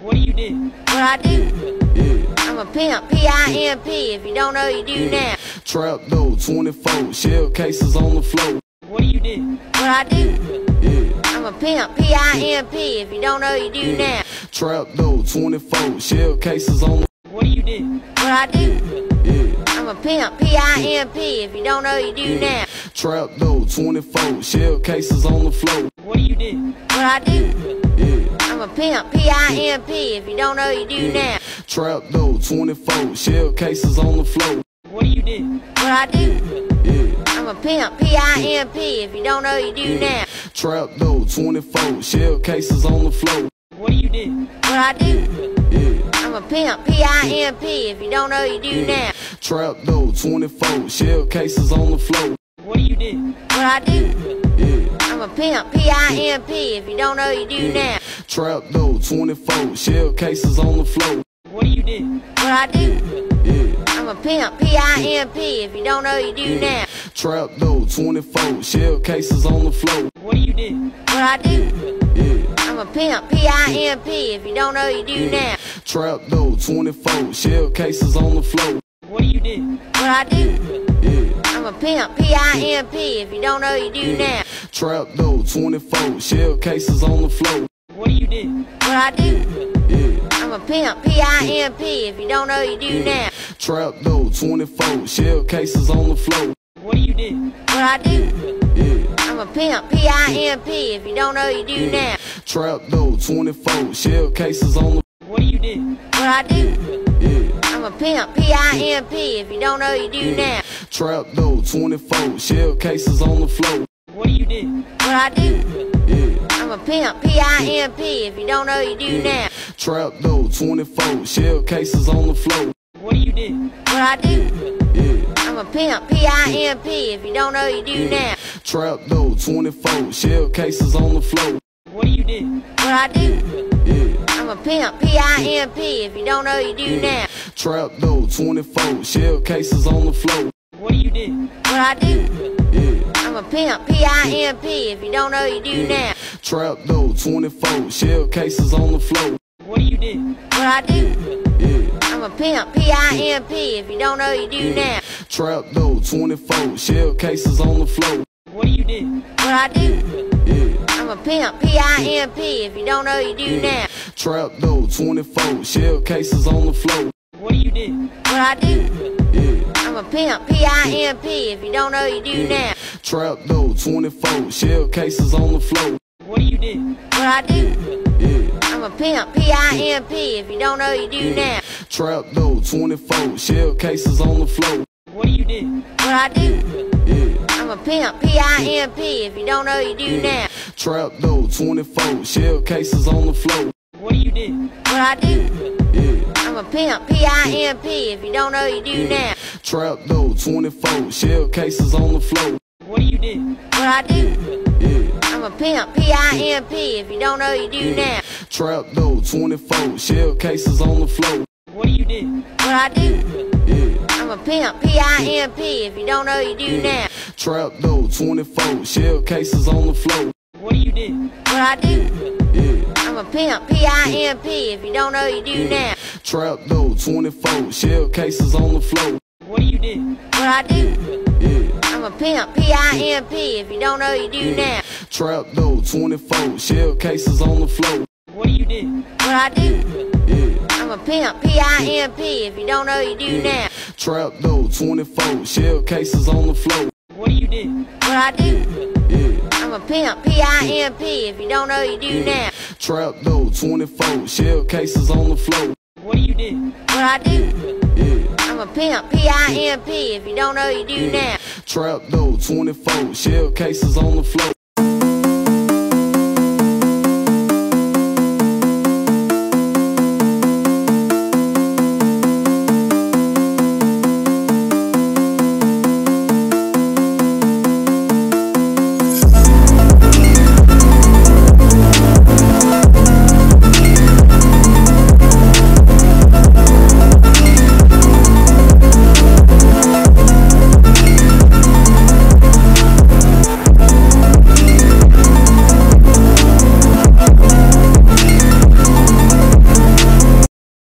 What do you do? What I do? Yeah. I'm a pimp, P-I-M-P. If you don't know, you do now. Trap though, 24, shell cases on the floor. What do you do? What I do? Yeah. I'm a pimp, P-I-M-P. If you don't know, you do now. Trap though, 24, shell cases on the. What do you do? What I do? Yeah. I'm a pimp, P-I-M-P. If you don't know, you do now. Trap though, 24, shell cases on the floor. What do you do? What I do? Yeah. I'm a pimp, P-I-M-P. If you don't know, you do now. Trap though, 24, shell cases on the floor. What do you do? What I do? Yeah. I'm a pimp, P-I-M-P. If you don't know, you do now. Trap though, 24, shell cases on the floor. What do you do? What I do? Yeah. I'm a pimp, P-I-M-P. If you don't know, you do now. Trap though, 24, shell cases on the floor. What do you do? What I do? Yeah. I'm a pimp, P-I-M-P. If you don't know, you do now. Trap though, 24, shell cases on the floor. What do you do? What I do? Yeah. I'm a pimp, P-I-M-P. If you don't know, you do now. Trap though, 24, shell cases on the floor. What do you do? What I do? Yeah. I'm a pimp, P-I-M-P. If you don't know, you do now. Trap though, 24, shell cases on the floor. What do you do? What I do? Yeah. I'm a pimp, P-I-M-P. If you don't know, you do now. Trap though, 24, shell cases on the floor. What do you do? What I do? Yeah. I'm a pimp, P-I-M-P. If you don't know, you do now. Trap though, 24, shell cases on the floor. What do you do? What I do? Yeah. I'm a pimp, P-I-M-P. If you don't know, you do now. Trap though, 24, shell cases on the. What do you do? What I do? Yeah. I'm a pimp, P-I-M-P. If you don't know, you do now. Trap though, 24, shell cases on the floor. What do you do? What I do? Yeah. I'm a pimp, P-I-M-P. If you don't know, you do now. Trap though, 24, shell cases on the floor. What do you do? What I do? Yeah. I'm a pimp, P-I-M-P. If you don't know, you do now. Trap though, 24, shell cases on the floor. What do you do? What I do? Yeah. I'm a pimp, P-I-M-P. If you don't know, you do now. Trap though, 24, shell cases on the floor. What do you do? What I do? Yeah. I'm a pimp, P-I-M-P. If you don't know, you do now. Trap though, 24, shell cases on the floor. What do you do? What I do? Yeah. I'm a pimp, P-I-M-P. If you don't know, you do now. Trap though, 24, shell cases on the floor. What do you do? What I do? Yeah. I'm a pimp, P-I-M-P. If you don't know, you do now. Trap though, 24, shell cases on the floor. What do you do? What I do? Yeah. I'm a pimp, P-I-M-P. If you don't know, you do now. Trap though, 24, shell cases on the floor. What do you do? What I do? Yeah. I'm a pimp, P-I-M-P. If you don't know, you do now. Trap though, 24, shell cases on the floor. What do you do? What I do? Yeah. I'm a pimp, P-I-M-P. If you don't know, you do now. Trap though, 24, shell cases on the floor. What do you do? What I do? Yeah. I'm a pimp, P-I-M-P. If you don't know, you do now. Trap though, 24, shell cases on the floor. What do you do? What I do? Yeah. I'm a pimp, P-I-M-P. If you don't know, you do now. Trap though, 24, shell cases on the floor. What do you do? What I do? Yeah. I'm a pimp, P-I-M-P. If you don't know, you do now. Trap though, 24, shell cases on the floor. What do you do? What I do? Yeah. I'm a pimp, P-I-M-P. If you don't know, you do now. Trap though, 24, shell cases on the floor. What do you do? What I do? Yeah. I'm a pimp, P-I-M-P. If you don't know, you do now. Trap though, 24, shell cases on the floor. What do you do? What I do? Yeah. I'm a pimp, P-I-M-P. If you don't know, you do now. Trap though, 24, shell cases on the floor. What do you do? What I do? Yeah. I'm a pimp, P-I-M-P. If you don't know, you do now. Trap though, 24, shell cases on the floor. What do you do? What I do? Yeah. I'm a pimp, P-I-M-P. If you don't know, you do now. Trap though, 24, shell cases on the floor.